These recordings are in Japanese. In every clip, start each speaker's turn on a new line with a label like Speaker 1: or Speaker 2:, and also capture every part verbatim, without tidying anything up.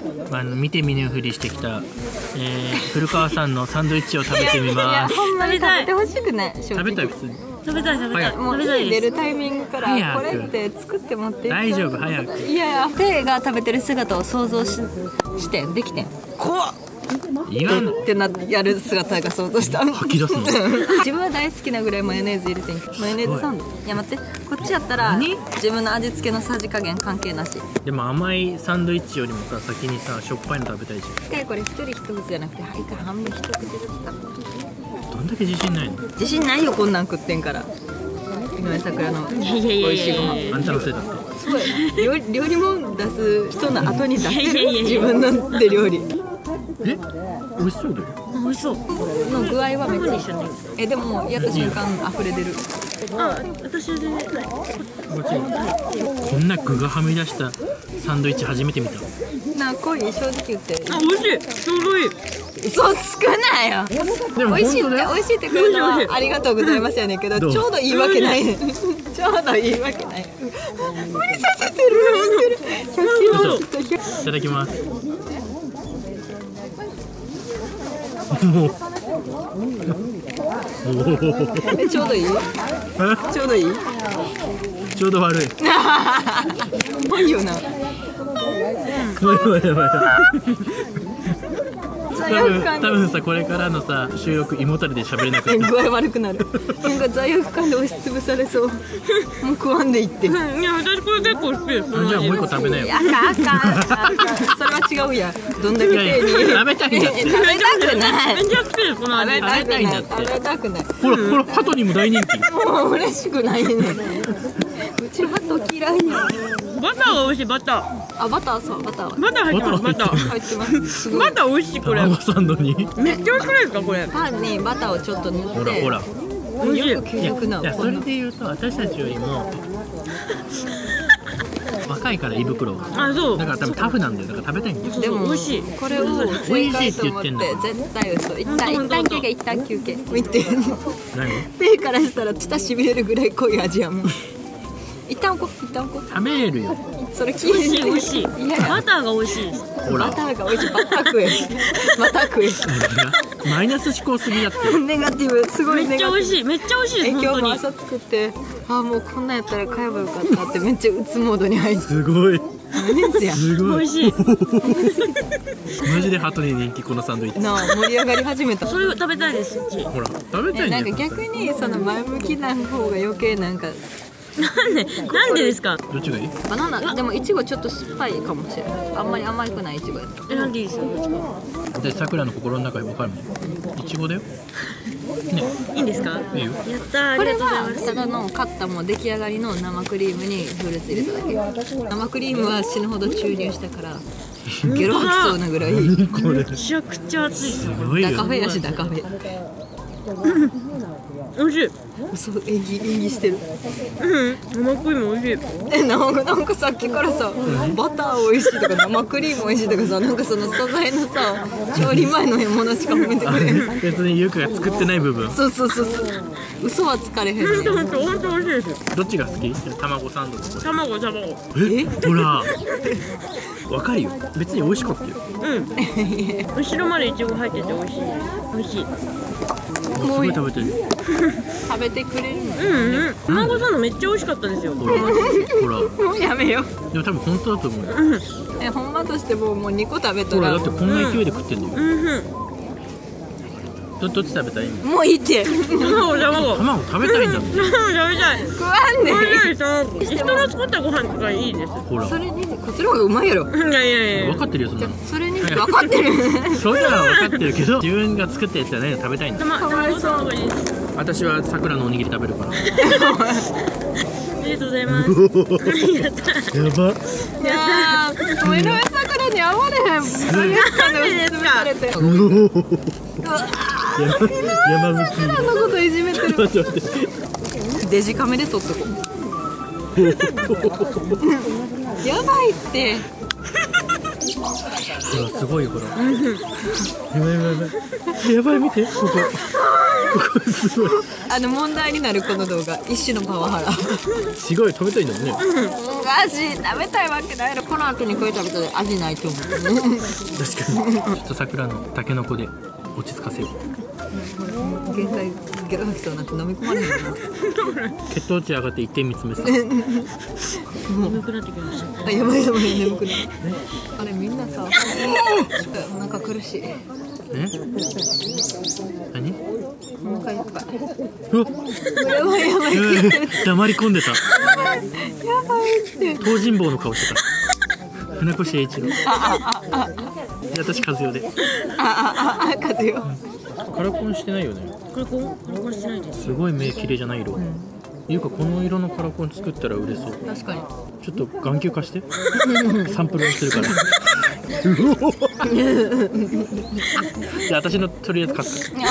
Speaker 1: あの見て見ぬふりしてきた、えー、古川さんのサンドイッチを食べてみます。
Speaker 2: ほんまに食べてほしくない。
Speaker 1: 食べたい普通に。
Speaker 3: 食べたい食べたい。
Speaker 2: もう出るタイミングからこれって作って持っていく。
Speaker 1: 大丈夫早く。
Speaker 2: いやいや、ペイが食べてる姿を想像ししてできてん。怖っ。
Speaker 1: 今の
Speaker 2: ってなってやる姿が想像した。
Speaker 1: 吐き出すの。
Speaker 2: 自分は大好きなぐらいマヨネーズ入れてんけど、マヨネーズサンド。いや待って、こっちやったら
Speaker 1: 何
Speaker 2: 自分の味付けのさじ加減関係なし。
Speaker 1: でも甘いサンドイッチよりもさ先にさしょっぱいの食べたいじゃん。
Speaker 2: 一回これ一人一口じゃなくて、はいから半分一口ずつ食べる。
Speaker 1: どんだけ自信ないの？
Speaker 2: 自信ないよ、こんなん食ってんから。井上咲楽の美味しいご飯。
Speaker 1: あんたのせいだって。
Speaker 2: すごい料理料理も出す人の後に出せる自分ので料理。
Speaker 1: え？美味しそうだよ。
Speaker 3: 美味しそう
Speaker 2: の具合はめっちゃ一緒に。えでもやった瞬間溢れ出る。
Speaker 3: あ、私でね。
Speaker 1: こんな具がはみ出したサンドイッチ初めて見た。
Speaker 2: なあ濃い、正直言って。
Speaker 3: あ、美味しい。ちょうどいい。
Speaker 2: 嘘つくなよ。
Speaker 1: でも
Speaker 2: 美味しいって
Speaker 1: 本当だよ。
Speaker 2: 美味しいってくれるのはありがとうございますやねんけど、
Speaker 1: どう
Speaker 2: ちょうどいいわけないねん。ちょうどいいわけない。無理させてる。
Speaker 1: 嘘。いただきます。もう。
Speaker 2: えちょうどいい？ちょうどいい？
Speaker 1: ちょうど悪い。
Speaker 2: もういいよな。
Speaker 1: やばいやばい。多分多分さこれからのさ収録胃もたれで喋れなくて
Speaker 2: 具合悪くなる。なんか罪悪感で押しつぶされそう。もう食わんでいって。
Speaker 3: いや、私これ結構好きです。
Speaker 1: じゃあもう一個食べなよ。
Speaker 2: あかんあかんあかん。それは違うやん。どんだけ丁寧に。
Speaker 1: 食べたいんだって。
Speaker 2: 食べたくない。
Speaker 3: めっちゃ好きですこの味。
Speaker 1: 食べたいんだって
Speaker 2: 食べたくない。
Speaker 1: ほらほらハトにも大人気。
Speaker 2: もう嬉しくないね。うちハト嫌いや。
Speaker 3: バターが美味しい。バター
Speaker 2: あバターそうバターは
Speaker 3: バター入ってます。バター
Speaker 2: 入ってます。すごい
Speaker 3: バター美味しい。これ
Speaker 1: 卵サンドに。
Speaker 3: めっちゃ美味しくないですかこれ。
Speaker 2: パンにバターをちょっと塗って。
Speaker 1: ほらほら。
Speaker 3: 美味しい。
Speaker 2: よく究極ない
Speaker 1: やそれで言うと私たちよりも若いから胃袋が。
Speaker 3: あ、そう。
Speaker 1: だから多分タフなんだよ。だから食べたいんだよ。
Speaker 2: でも
Speaker 3: 美味しい。
Speaker 2: これを正解と思って絶対嘘。一旦一旦休憩一旦休憩。見て。
Speaker 1: 何？
Speaker 2: 手からしたら舌しびれるぐらい濃い味やもん。一旦こ一旦こ。
Speaker 1: 食べれるよ。
Speaker 2: それ聞いて。
Speaker 3: 美味しい美味しい。
Speaker 2: いや
Speaker 3: バターが美味しい。
Speaker 1: ほら
Speaker 2: バターが美味しい。バター食え。バター食え。
Speaker 1: マイナス思考すぎだって。
Speaker 2: ネガティブすごい
Speaker 3: めっ
Speaker 2: ネガティブ。
Speaker 3: ちゃ美味しい。めっちゃ美味しいです。
Speaker 2: え今日
Speaker 3: 本当に。
Speaker 2: も朝作ってあもうこんなんやったら買えばよかったってめっちゃうつモードに入って
Speaker 1: すごい。
Speaker 2: 熱や
Speaker 1: すごい。
Speaker 3: 美味しい。
Speaker 1: マジでハトに人気このサンドイッチ。
Speaker 2: なあ盛り上がり始めた。
Speaker 3: それを食べたいです。うち。
Speaker 1: ほら食べたいんだよ。
Speaker 2: なんか逆にその前向きな方が余計なんか
Speaker 3: なんでなんでですか。
Speaker 1: どっちがいい？
Speaker 2: バナナでもいちごちょっと酸っぱいかもしれない。あんまり甘くないいちごやった。
Speaker 3: 選んでいいですよ。どっちか。
Speaker 1: 私さくらの心の中に分かるもん。いちごだよ。ね。
Speaker 3: いいんですか。
Speaker 1: いいよ。
Speaker 3: やったー。あ
Speaker 2: これ
Speaker 3: りがとうございます。
Speaker 2: はただの買ったもう出来上がりの生クリームにフルーツ入れただけ。生クリームは死ぬほど注入したからゲロ吐きそうなぐらい。
Speaker 1: これ
Speaker 3: めちゃくちゃ熱いです。
Speaker 1: すごいよ。
Speaker 2: ダカフェやしダカフェ。
Speaker 3: 美味しい。
Speaker 2: 嘘演技演技してる。
Speaker 3: うん。生クリーム美味しい。
Speaker 2: えなんかなんかさっきからさバター美味しいとか生クリーム美味しいとかさなんかその素材のさ調理前のものしか褒めてくれん。
Speaker 1: 別にゆうかが作ってない部分。
Speaker 2: そうそうそうそう嘘はつかれへんねん。
Speaker 3: 本当本当本当美味しいです。
Speaker 1: どっちが好き？卵サンドとこ
Speaker 3: 卵卵。
Speaker 1: れ。え？ほら。わかるよ。別に美味しかったよ。
Speaker 3: うん。後ろまでイチゴ入ってて美味しい。美味しい。
Speaker 1: すごい食べてる。
Speaker 2: 食べてくれるの。
Speaker 3: うんうん。卵サンドめっちゃ美味しかったですよ。
Speaker 1: ほら。ほら。
Speaker 2: もうやめよう。
Speaker 1: でも多分本当だと思うよ。
Speaker 2: えほんまとしてもうもうにこ食べた
Speaker 1: ほら
Speaker 2: ら
Speaker 1: だってこんな勢いで食ってんだよ。
Speaker 3: うんうん。
Speaker 1: どどっち食べたい？
Speaker 2: もういいって
Speaker 3: 卵卵。
Speaker 1: 卵食べたいんだって。
Speaker 3: 卵食べたい。
Speaker 2: 食わんね
Speaker 3: 美味しいです卵。人の作ったご飯とかいいです。
Speaker 1: ほら。
Speaker 2: それにこっちの方がうまいやろ。
Speaker 3: いやいやいや。
Speaker 1: 分かってるよそんなの。
Speaker 2: それに分かってる。
Speaker 1: それなら分かってるけど自分が作ったやつじゃないの食べたいんだ。
Speaker 3: 卵卵サンドいいです。
Speaker 1: 私は桜のおにぎり食べるから。
Speaker 3: ありがとうございます。やった
Speaker 1: やば。
Speaker 2: いやーもう井上咲楽に会われへん。罪悪感で押しつぶされて。
Speaker 1: 山山向き。
Speaker 2: あのこといじめてる。
Speaker 1: ちょっと待って。
Speaker 2: デジカメで撮っとこう。やばいって。
Speaker 1: ほらすごいほら。やばいやばいやばい。やばい見てここ。ここすごい。
Speaker 2: あの問題になるこの動画、一種のパワハラ。
Speaker 1: すごい食べたいんだもんね。
Speaker 2: 味食べたいわけないの。この後にこれ食べたら味ないと思う。
Speaker 1: 確かに。ちょっと桜のタケノコで落ち着かせよう。
Speaker 2: 限界ゲロ吐きそうになって飲み込まれへんな。
Speaker 1: 血糖値上がって一点見つめさ。
Speaker 3: 眠くなってきました。
Speaker 2: あ、やばいやばい、眠くなる。あれみんなさ、お腹苦しい。
Speaker 1: え？何？
Speaker 2: お腹いっぱい。
Speaker 1: うわ。
Speaker 2: やばいやばい。
Speaker 1: えー黙り込んでた。
Speaker 2: やばいって。
Speaker 1: 東尋坊の顔してた。船越英一郎。
Speaker 2: ああああ。
Speaker 1: で私和代で。
Speaker 2: ああああ、風よ。
Speaker 1: カラコンしてないよね。
Speaker 3: これこうこれこれしてないです。
Speaker 1: すごい目綺麗じゃない色。いうかこの色のカラコン作ったら売れそう。
Speaker 2: 確かに。
Speaker 1: ちょっと眼球貸して。サンプルにするから。じゃあ私のとりあえず貸すから。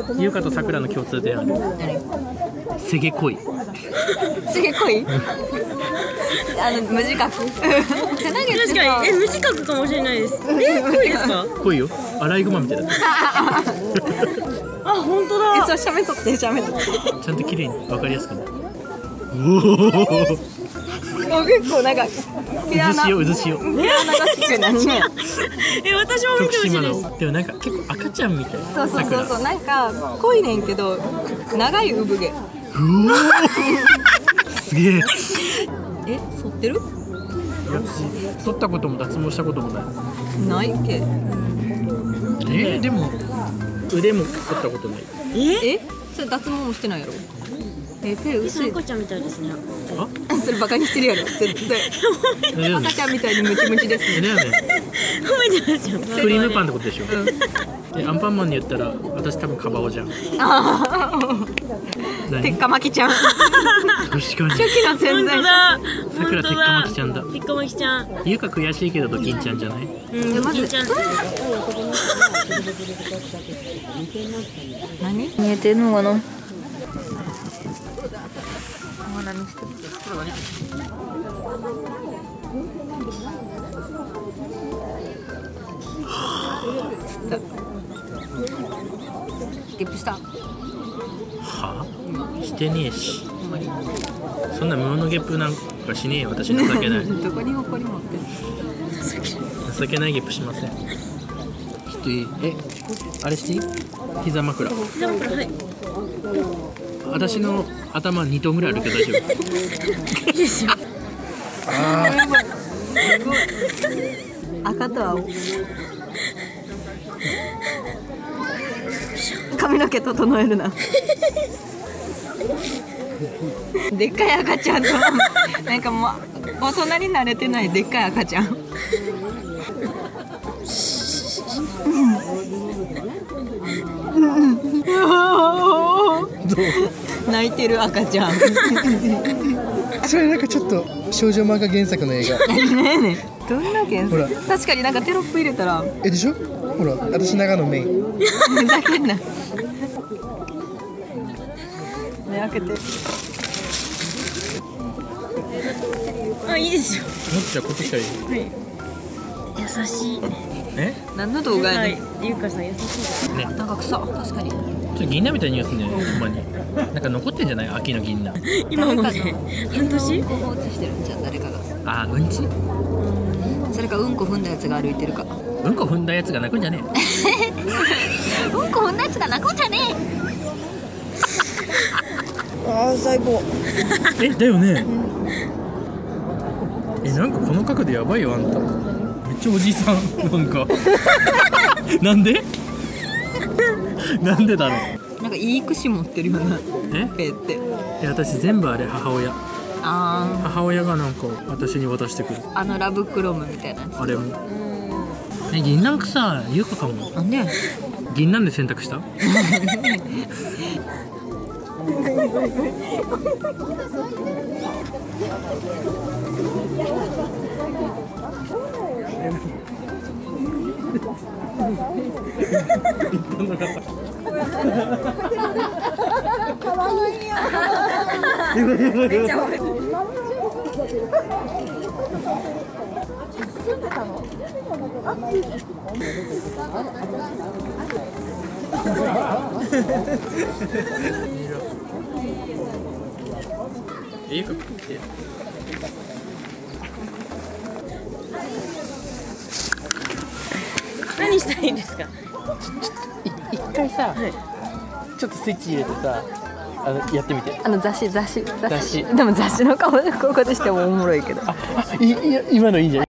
Speaker 1: 優香と桜の共通点ある。せげ濃い。
Speaker 2: すげえ濃い。あの無自覚。手投げって
Speaker 3: 確
Speaker 2: さ
Speaker 3: かにえ無自覚かもしれないです。え濃いですか？
Speaker 1: 濃いよ。アライグマみたいだった。
Speaker 3: あ本当
Speaker 2: え、
Speaker 3: だ。
Speaker 2: そう、写メ撮って写メ撮って。
Speaker 1: ちゃんと綺麗に分かりやすくね。
Speaker 2: もう結構なんか毛穴
Speaker 1: うずしようずしよ。
Speaker 2: 毛穴がつくなるね。
Speaker 3: え私も見てほしい
Speaker 1: 徳島
Speaker 3: です。
Speaker 1: のでもなんか結構赤ちゃんみたい。
Speaker 2: そうそうそうそう、なんか濃いねんけど長い産毛。
Speaker 1: すげえ。
Speaker 2: え、剃ってる？
Speaker 1: 私剃ったことも脱毛したこともない。
Speaker 2: ないっけ？
Speaker 1: えー、でも腕も剃ったことない。
Speaker 3: え？
Speaker 2: え、それ脱毛もしてないやろ？え、手薄い。
Speaker 3: 赤ちゃんみたいですね。
Speaker 1: あ？
Speaker 2: それバカにしてるやろ絶対。
Speaker 1: えだよね
Speaker 2: 赤ちゃんみたいにムチムチですね。
Speaker 1: えだよね。
Speaker 3: 褒めてますよ。
Speaker 1: クリームパンってことでしょ。でアンパンマンに言ったら私多分カバオじゃん。何
Speaker 2: 鉄火巻きちゃん。
Speaker 1: 確かに。
Speaker 2: 初期の潜在。
Speaker 3: 本当だ。
Speaker 1: 桜鉄火巻きちゃんだ。
Speaker 3: 鉄火巻きちゃん。
Speaker 1: ゆうか悔しいけどドキンちゃんじゃない？
Speaker 3: うん
Speaker 2: でまず
Speaker 3: ドキンちゃん。
Speaker 2: 何？見えてんのかな？まだ見せて。ゲップした。
Speaker 1: はあ？してねえし。そんな無謀のゲップなんかしねえよ。私情けない。
Speaker 2: どこに誇り持ってる？
Speaker 1: 情けないゲップしません。ちょっといい？え、あれしていい？膝枕。
Speaker 3: 膝枕はい。
Speaker 1: 私の頭にトンぐらいあるけど大丈夫？
Speaker 3: いいですよ。
Speaker 1: あ
Speaker 2: 赤と青。髪の毛整えるな。でっかい赤ちゃんとなんかもう大人に慣れてないでっかい赤ちゃん。泣いてる赤ちゃん。
Speaker 4: それなんかちょっと少女漫画原作の映画。
Speaker 2: ねえねえ、どんな原
Speaker 4: ほら
Speaker 2: 作？確かになんかテロップ入れたら
Speaker 4: えでしょ？ほら私長野メイン。
Speaker 2: ふざけんな。目開けて。
Speaker 3: あいいですよ。
Speaker 1: もっちゃんこっち来たらいい？
Speaker 3: 優しい。
Speaker 1: え？
Speaker 2: 何の動画や
Speaker 3: は
Speaker 2: ね
Speaker 3: い。ゆうかさん優しいです。
Speaker 1: ね。
Speaker 2: ん。なんか草、確かに。
Speaker 1: ちょっと銀杏みたいな匂いすんね。ほんまに。なんか残ってんじゃない？秋の銀杏。
Speaker 3: 今もね半年？
Speaker 2: 放置してるんじゃん、誰かが。
Speaker 1: あー、うんち？
Speaker 2: それかうんこ踏んだやつが歩いてるか。
Speaker 1: うんこ踏んだやつが泣くんじゃね
Speaker 2: うんこ踏んだやつが泣くんじゃね
Speaker 4: ああ最高。
Speaker 1: え。え、だよね。え、なんかこの角度やばいよあんた。めっちゃおじさんなんか。なんで？なんでだろう。
Speaker 2: え。なんかいい串持ってるよな。
Speaker 1: え？
Speaker 2: ペって。
Speaker 1: いや私全部あれ母親。
Speaker 2: あ
Speaker 1: 母親がなんか私に渡してくる。
Speaker 2: あ、あのラブクロムみたいなやつ。
Speaker 1: あれも。え、銀杏草優香かも。
Speaker 2: なんで？
Speaker 1: 銀杏で選択した？ 絵描くって。
Speaker 3: 何したらいいですか。
Speaker 1: 一回さ、ちょっとスイッチ入れてさ、あのやってみて。
Speaker 2: あの雑誌雑誌
Speaker 1: 雑誌。
Speaker 2: でも雑誌の顔でここでしてもおもろいけど。
Speaker 1: あ、いいや今のいいんじゃない。